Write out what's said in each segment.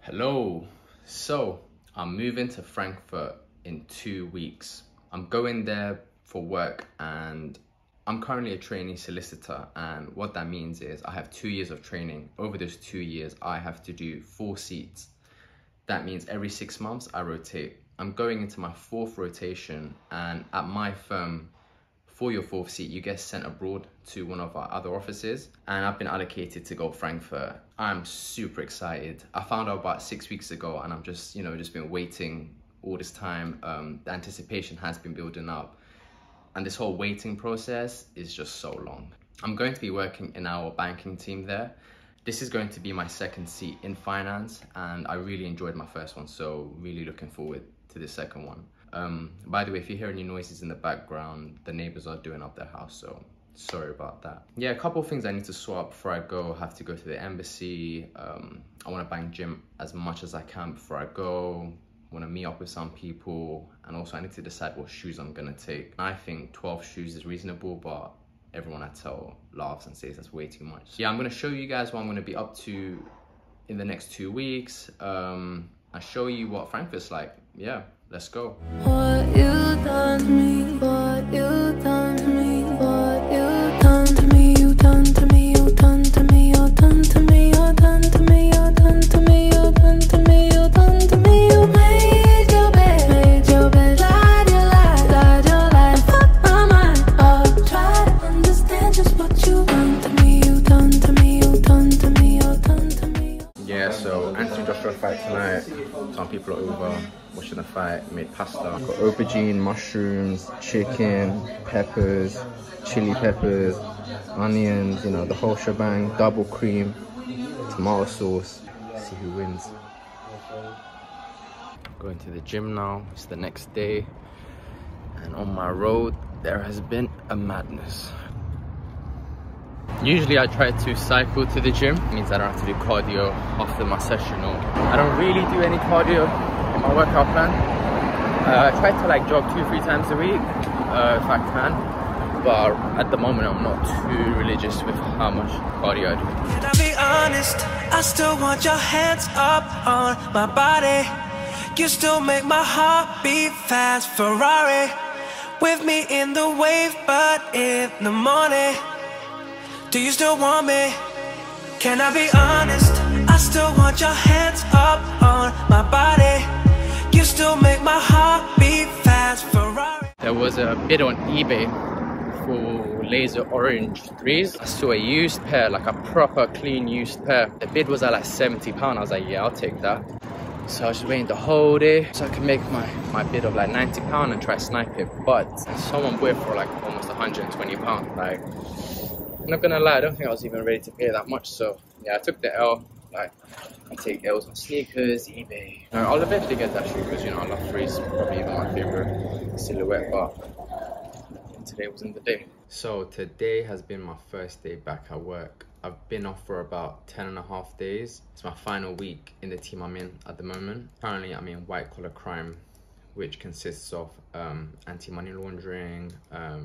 Hello. So I'm moving to Frankfurt in 2 weeks. I'm going there for work and I'm currently a trainee solicitor, and what that means is I have 2 years of training. Over those 2 years, I have to do 4 seats. That means every 6 months I rotate. I'm going into my 4th rotation, and at my firm, for your 4th seat, you get sent abroad to one of our other offices, and I've been allocated to go Frankfurt. I'm super excited. I found out about 6 weeks ago, and I'm just been waiting all this time. The anticipation has been building up, and this whole waiting process is just so long. I'm going to be working in our banking team there. This is going to be my 2nd seat in finance, and I really enjoyed my 1st one, so really looking forward to the 2nd one. By the way, if you hear any noises in the background, the neighbors are doing up their house, so sorry about that. Yeah, a couple of things I need to sort out before I go. I have to go to the embassy. I want to bang gym as much as I can before I go. I want to meet up with some people, and also I need to decide what shoes I'm gonna take. I think 12 shoes is reasonable, but everyone I tell laughs and says that's way too much. Yeah, I'm gonna show you guys what I'm gonna be up to in the next 2 weeks. I'll show you what Frankfurt's like. Yeah, let's go. What you done to me, what you done to me, what you done to me, you done to me, you done to me, you done to me, you done to me, you done to me, you done to me, you done to me, you made your bed, lied your life, fuck my mind up. Try to understand just what you done to me, you done to me, you done to me, you done to me. Yeah, so Anthony Joshua fight tonight. Some people are over watching the fight. Made pasta. Got aubergine, mushrooms, chicken, peppers, chili peppers, onions, you know, the whole shebang, double cream, tomato sauce. See who wins. Going to the gym now. It's the next day, and on my road there has been a madness. Usually I try to cycle to the gym. It means I don't have to do cardio after my session, or I don't really do any cardio in my workout plan. I try to like jog 2-3 times a week if I can, but at the moment I'm not too religious with how much cardio I do. Can I be honest? I still want your hands up on my body. You still make my heart beat fast. Ferrari with me in the wave, but in the morning. Do you still want me? Can I be honest? I still want your hands up on my body. You still make my heart beat fast. Ferrari. There was a bid on eBay for laser orange 3s. I saw a used pair, like a proper clean used pair. The bid was at like £70. I was like, yeah, I'll take that. So I was just waiting the whole day so I could make my bid of like £90 and try to snipe it. But someone bought it for like almost £120. Like, I'm not gonna lie, I don't think I was even ready to pay that much. So yeah, I took the L. Like, I take L's on sneakers, eBay. I'll eventually get that shoe because, you know, I love 3s. Probably even my favorite silhouette, but today wasn't the day. So today has been my first day back at work. I've been off for about 10.5 days. It's my final week in the team I'm in at the moment. Currently I'm in white collar crime, which consists of anti-money laundering,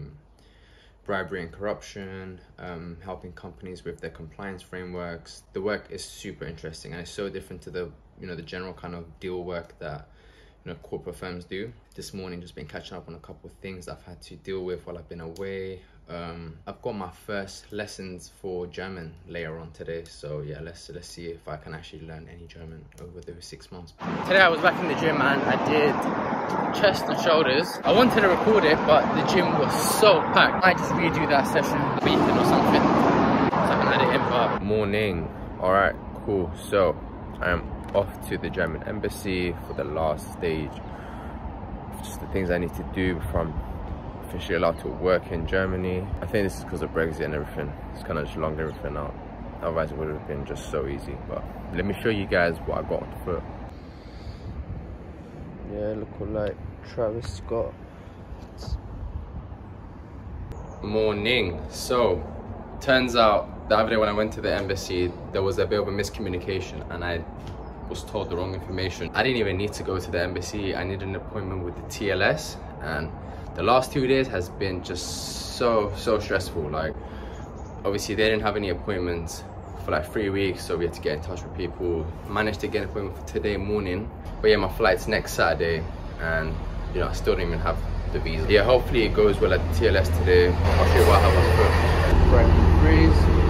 bribery and corruption, helping companies with their compliance frameworks. The work is super interesting, and it's so different to the general kind of deal work that corporate firms do. This morning just been catching up on a couple of things I've had to deal with while I've been away. I've got my first lessons for German later on today, so yeah, let's see if I can actually learn any German over those 6 months. Today I was back in the gym and I did chest and shoulders. I wanted to record it, but the gym was so packed. I just redo that session, beating or something, so I can add it in. But morning. All right, cool. So I am off to the German embassy for the last stage. Just the things I need to do before I'm officially allowed to work in Germany. I think this is because of Brexit and everything. It's kind of just longed everything out. Otherwise it would have been just so easy. But let me show you guys what I got on foot. Yeah, look like Travis Scott. Morning. So turns out the other day when I went to the embassy, there was a bit of a miscommunication and I was told the wrong information. I didn't even need to go to the embassy. I needed an appointment with the TLS, and the last 2 days has been just so stressful. Like, obviously they didn't have any appointments for like 3 weeks, so we had to get in touch with people. Managed to get an appointment for today morning, but yeah, my flight's next Saturday, and you know, I still don't even have the visa. Yeah, hopefully it goes well at the TLS today. I'll show you what I have on foot. Right, freeze.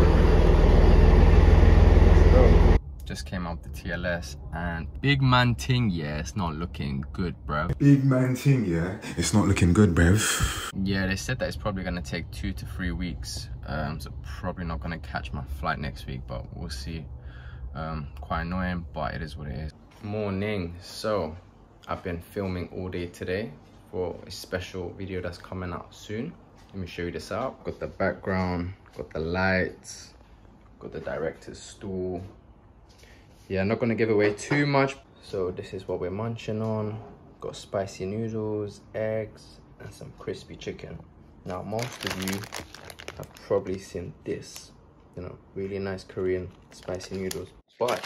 Just came out the TLS, and big man ting, yeah, it's not looking good, bruv. Big man ting, yeah, it's not looking good, bruv. Yeah, they said that it's probably gonna take 2 to 3 weeks, so probably not gonna catch my flight next week, but we'll see. Quite annoying, but it is what it is. Morning. So I've been filming all day today for a special video that's coming out soon. Let me show you this out. Got the background, got the lights, got the director's stool. Yeah, I'm not gonna give away too much. So this is what we're munching on. Got spicy noodles, eggs, and some crispy chicken. Now, most of you have probably seen this, you know, really nice Korean spicy noodles. But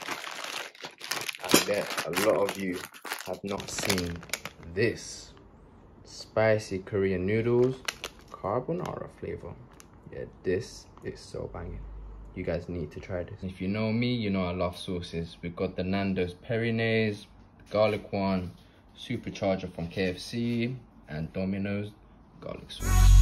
I bet a lot of you have not seen this. Spicy Korean noodles, carbonara flavor. Yeah, this is so banging. You guys need to try this. If you know me, you know I love sauces. We've got the Nando's Perinaise, garlic one, supercharger from KFC, and Domino's garlic sauce.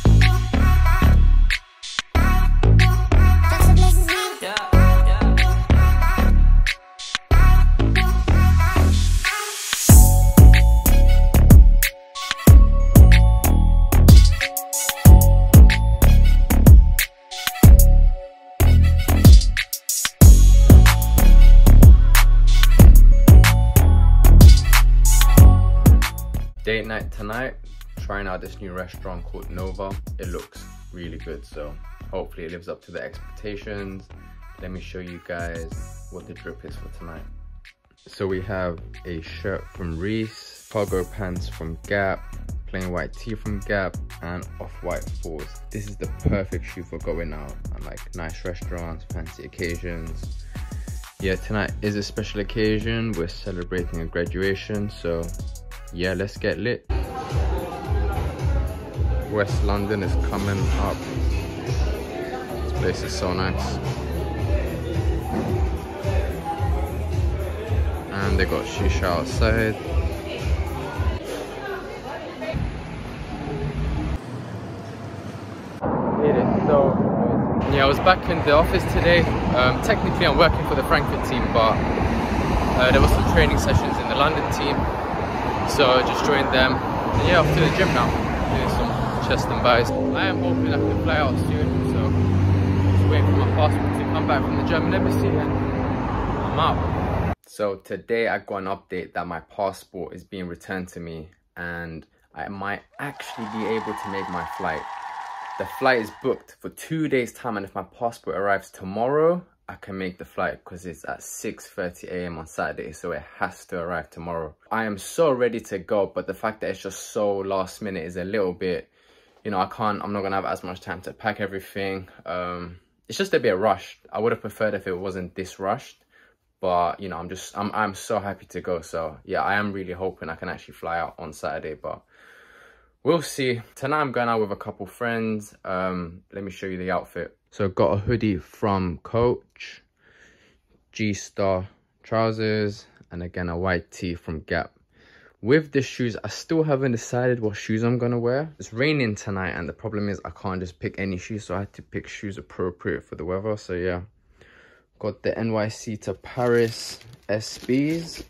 Date night tonight, trying out this new restaurant called Nova. It looks really good, so hopefully it lives up to the expectations. Let me show you guys what the drip is for tonight. So we have a shirt from Reese, cargo pants from Gap, plain white tee from Gap, and off-white fours. This is the perfect shoe for going out and like nice restaurants, fancy occasions. Yeah, tonight is a special occasion. We're celebrating a graduation, so yeah, let's get lit. West London is coming up. This place is so nice. And they got shisha outside. It is so amazing. Yeah, I was back in the office today. Technically I'm working for the Frankfurt team, but there were some training sessions in the London team. So I just joined them, and yeah, off to the gym now, doing some chest and buys. I am hoping I can fly out soon, so just waiting for my passport to come back from the German embassy and I'm out. So today I got an update that my passport is being returned to me, and I might actually be able to make my flight. The flight is booked for 2 days time, and if my passport arrives tomorrow, I can make the flight because it's at 6:30 AM on Saturday, so it has to arrive tomorrow. I am so ready to go, but the fact that it's just so last minute is a little bit, you know, I'm not gonna have as much time to pack everything. It's just a bit rushed. I would have preferred if it wasn't this rushed, but you know, I'm so happy to go. So yeah, I am really hoping I can actually fly out on Saturday, but we'll see. Tonight I'm going out with a couple friends. Let me show you the outfit. So got a hoodie from Coach, G-Star trousers, and again a white tee from Gap. With the shoes, I still haven't decided what shoes I'm gonna wear. It's raining tonight, and the problem is I can't just pick any shoes, so I had to pick shoes appropriate for the weather. So yeah, got the NYC to Paris SBs.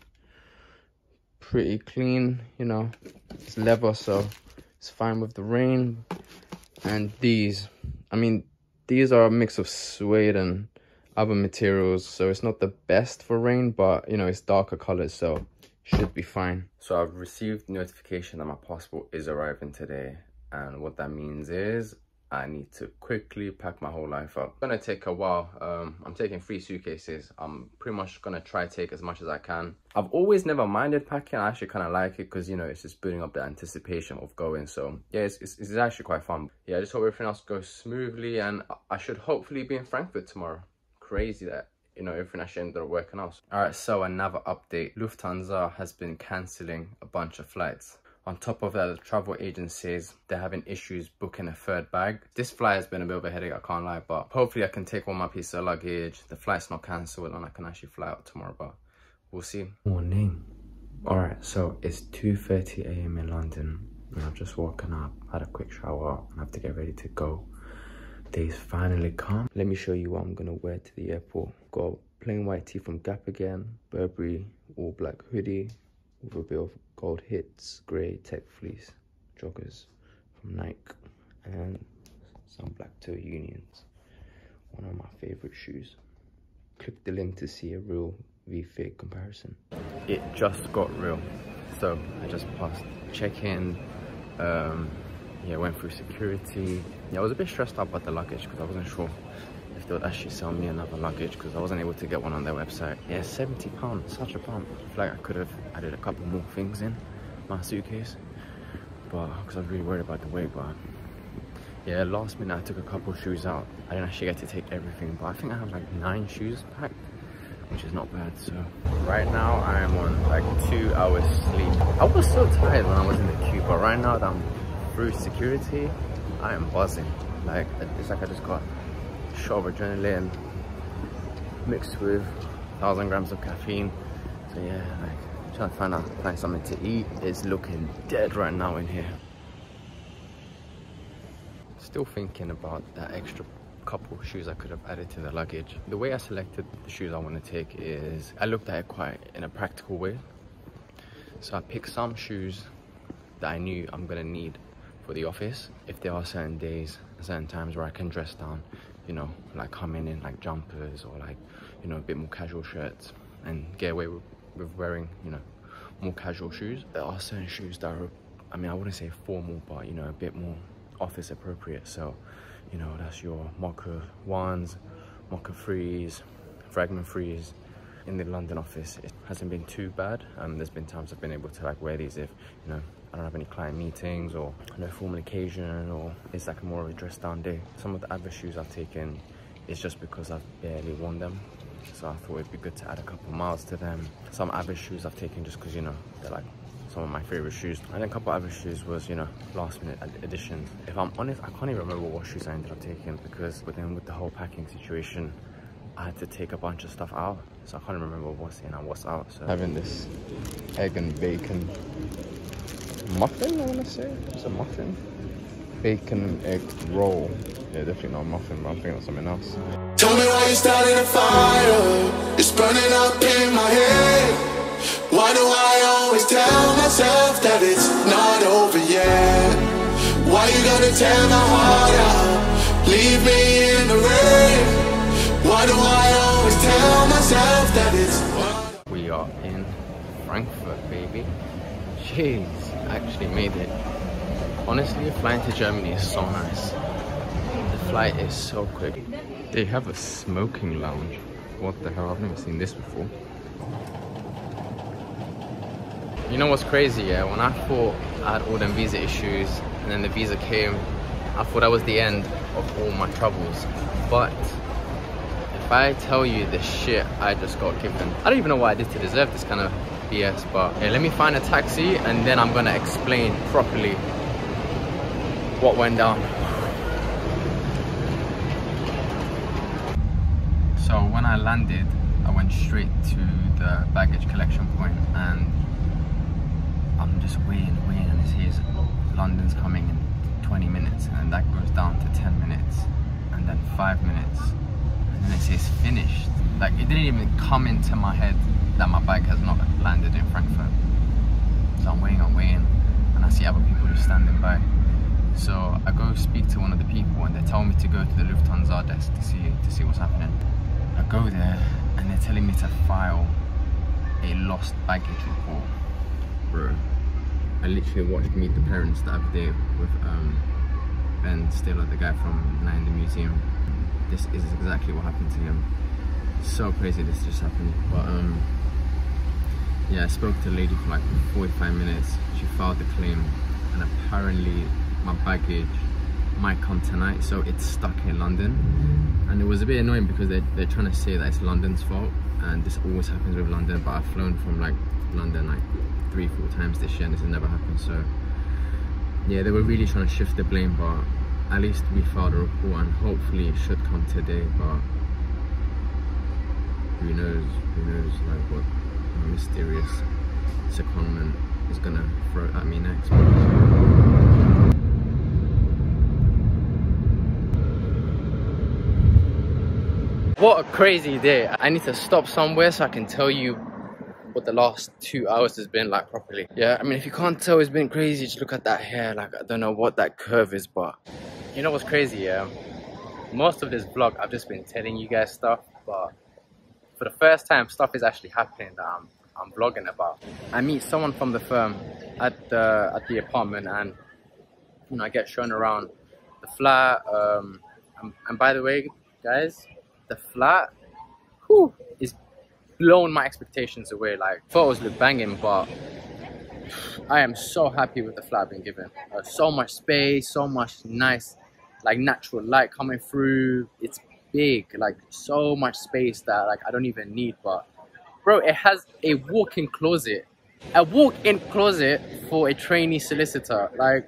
Pretty clean, you know, it's leather, so it's fine with the rain. And these, I mean, these are a mix of suede and other materials, so it's not the best for rain, but you know, it's darker colors, so should be fine. So I've received notification that my passport is arriving today, and what that means is I need to quickly pack my whole life up. It's gonna take a while. I'm taking 3 suitcases. I'm pretty much gonna try to take as much as I can. I've always never minded packing. I actually kind of like it because, you know, it's just building up the anticipation of going. So yeah, it's actually quite fun. Yeah, I just hope everything else goes smoothly, and I should hopefully be in Frankfurt tomorrow. Crazy that, you know, everything actually ended up working out. All right, so another update. Lufthansa has been cancelling a bunch of flights. On top of that, the travel agencies, they're having issues booking a third bag. This flight has been a bit of a headache, I can't lie, but hopefully I can take all my pieces of luggage. The flight's not cancelled and I can actually fly out tomorrow, but we'll see. Morning. Alright, so it's 2:30 AM in London and I've just woken up, had a quick shower and I have to get ready to go. Day's finally come. Let me show you what I'm gonna wear to the airport. Got plain white tee from Gap again, Burberry all black hoodie with a bit of gold hits, grey tech fleece joggers from Nike, and some black toe Unions. One of my favourite shoes. Click the link to see a real V-Fit comparison. It just got real. So I just passed check-in, yeah, went through security. Yeah, I was a bit stressed out about the luggage because I wasn't sure if they would actually sell me another luggage because I wasn't able to get one on their website. Yeah, £70, such a bump. I feel like I could have added a couple more things in my suitcase, but because I was really worried about the weight. But yeah, last minute I took a couple shoes out. I didn't actually get to take everything, but I think I have like 9 shoes packed, which is not bad. So right now I am on like 2 hours sleep. I was so tired when I was in the queue, but right now that I'm through security, I am buzzing. Like, it's like I just got a shot of adrenaline mixed with 1,000 grams of caffeine. So yeah, like trying to find something to eat. It's looking dead right now in here. Still thinking about that extra couple of shoes I could have added to the luggage. The way I selected the shoes I want to take is I looked at it quite in a practical way. So I picked some shoes that I knew I'm gonna need for the office. If there are certain days, certain times where I can dress down, you know, like come in like jumpers or like, you know, a bit more casual shirts and get away with wearing, you know, more casual shoes. There are certain shoes that are, I mean, I wouldn't say formal, but, you know, a bit more office appropriate. So, you know, that's your Mocha 1s, Mocha 3s, Fragment 3s. In the London office, it hasn't been too bad. There's been times I've been able to like wear these if, you know, I don't have any client meetings or no formal occasion, or it's like more of a dress down day. Some of the other shoes I've taken is just because I've barely worn them. So I thought it'd be good to add a couple miles to them. Some other shoes I've taken just because, you know, they're like some of my favorite shoes. And then a couple other shoes was, you know, last minute additions. If I'm honest, I can't even remember what shoes I ended up taking because with the whole packing situation, I had to take a bunch of stuff out, so I can't remember what's in and what's out. So having this egg and bacon muffin, I want to say. It's a muffin. Bacon and egg roll. Yeah, definitely not a muffin, but I'm thinking of something else. Tell me why you started a fire. It's burning up in my head. Why do I always tell myself that it's not over yet? Why you gonna tear my heart out? Leave me in the rain. Why do I always tell myself that it's... We are in Frankfurt, baby. Jeez, I actually made it. Honestly, flying to Germany is so nice. The flight is so quick. They have a smoking lounge. What the hell? I've never seen this before. You know what's crazy, yeah? When I thought I had all them visa issues and then the visa came, I thought that was the end of all my troubles. But if I tell you the shit I just got given, I don't even know what I did to deserve this kind of BS, but yeah, let me find a taxi and then I'm gonna explain properly what went down. So when I landed, I went straight to the baggage collection point and I'm just waiting and it says London's coming in 20 minutes and that goes down to 10 minutes and then 5 minutes. And it says finished. Like, it didn't even come into my head that my bag has not landed in Frankfurt. So I'm waiting, and I see other people just standing by. So I go speak to one of the people and they tell me to go to the Lufthansa desk to see what's happening. I go there and they're telling me to file a lost baggage report. Bro, I literally watched Meet the Parents the other day with Ben Stiller, the guy from Night in the Museum. This is exactly what happened to him. So crazy this just happened. But yeah, I spoke to a lady for like 45 minutes. She filed the claim and apparently my baggage might come tonight, so it's stuck in London. And it was a bit annoying because they're trying to say that it's London's fault and this always happens with London, but I've flown from like London like 3-4 times this year and this has never happened. So yeah, they were really trying to shift the blame, but at least we filed a report and hopefully it should come today. But who knows like what mysterious secondment is gonna throw at me next. What a crazy day. I need to stop somewhere so I can tell you what the last 2 hours has been like properly. Yeah, I mean, if you can't tell, it's been crazy. Just look at that hair. Like, I don't know what that curve is, but you know what's crazy? Yeah, most of this vlog I've just been telling you guys stuff, but for the first time stuff is actually happening that I'm vlogging about. I meet someone from the firm at the apartment, and you know, I get shown around the flat. And by the way, guys, the flat, whew, is blown my expectations away. Like, photos look banging, but I am so happy with the flat I've been given. So much space, so much nice, like, natural light coming through. It's big, like, so much space that like I don't even need. But bro, it has a walk-in closet. A walk-in closet for a trainee solicitor. Like,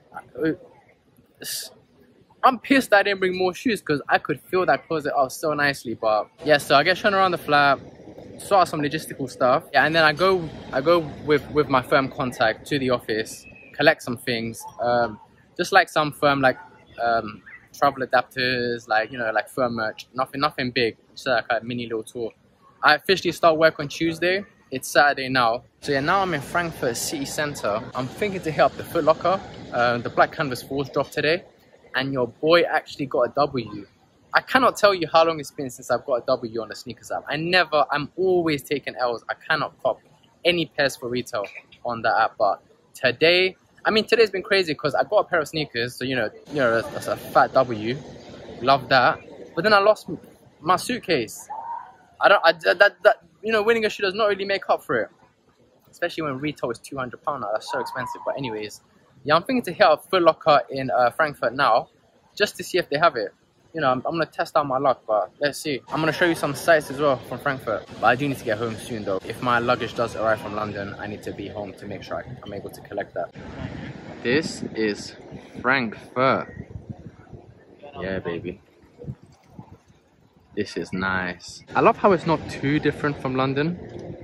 I'm pissed I didn't bring more shoes because I could fill that closet out so nicely. But yeah, so I get shown around the flat, sort out some logistical stuff. Yeah, and then I go with my firm contact to the office, collect some things, just like some firm, like travel adapters, like, you know, like firm merch. Nothing big, just like a mini little tour. I officially start work on Tuesday. It's Saturday now. So yeah, now I'm in Frankfurt city centre. I'm thinking to hit up the Foot Locker. The Black Canvas Falls dropped today, and your boy actually got a W. I cannot tell you how long it's been since I've got a W on the sneakers app. I'm always taking L's. I cannot cop any pairs for retail on that app. But today, I mean, today's been crazy because I got a pair of sneakers. So, you know, that's a fat W. Love that. But then I lost my suitcase. You know, winning a shoe does not really make up for it. Especially when retail is £200 now. That's so expensive. But anyways, yeah, I'm thinking to hit up Foot Locker in Frankfurt now, just to see if they have it. You know, I'm gonna test out my luck, but let's see. I'm gonna show you some sights as well from Frankfurt. But I do need to get home soon though. If my luggage does arrive from London, I need to be home to make sure I'm able to collect that. This is Frankfurt. Yeah, baby. This is nice. I love how it's not too different from London.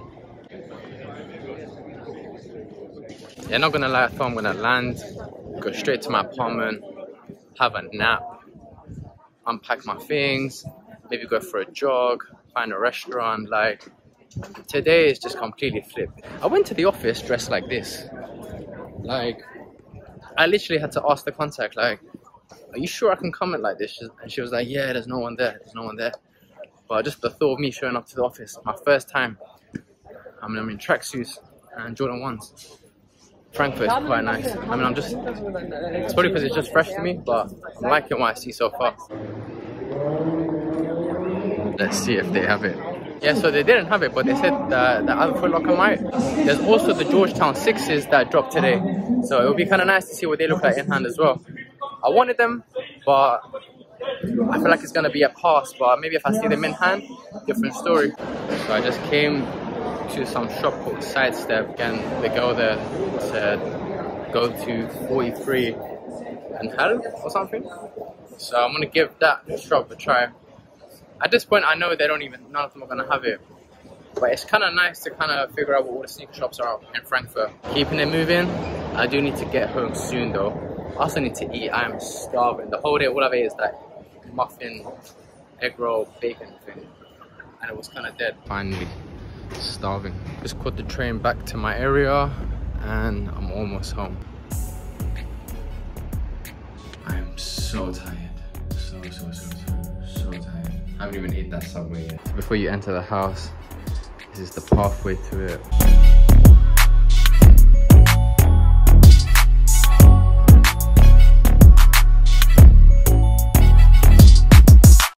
Yeah, not gonna lie, I thought I'm gonna land, go straight to my apartment, have a nap, unpack my things, maybe go for a jog, find a restaurant. Like, today is just completely flipped. I went to the office dressed like this. Like, I literally had to ask the contact, like, are you sure I can come in like this? And she was like, yeah, there's no one there, But just the thought of me showing up to the office, my first time, I'm in tracksuits and Jordan 1s. Frankfurt is quite nice. I mean, it's probably because it's just fresh to me, but I'm liking what I see so far. Let's see if they have it. Yeah, so they didn't have it, but they said that the other Foot Locker might. There's also the Georgetown 6s that dropped today, so it would be kind of nice to see what they look like in hand as well. I wanted them, but I feel like it's going to be a pass, but maybe if I see them in hand, different story. So I just came to some shop called Sidestep, and the girl there said go to 43 and half or something. So I'm gonna give that shop a try. At this point, I know none of them are gonna have it, but it's kind of nice to kind of figure out what all the sneaker shops are in Frankfurt. Keeping it moving. I do need to get home soon though. I also need to eat. I am starving. The whole day, all I've ate is that muffin, egg roll, bacon thing, and it was kind of dead. Finally. Starving. Just caught the train back to my area and I'm almost home. I'm so tired. So tired. I haven't even ate that Subway yet. Before you enter the house, this is the pathway to it.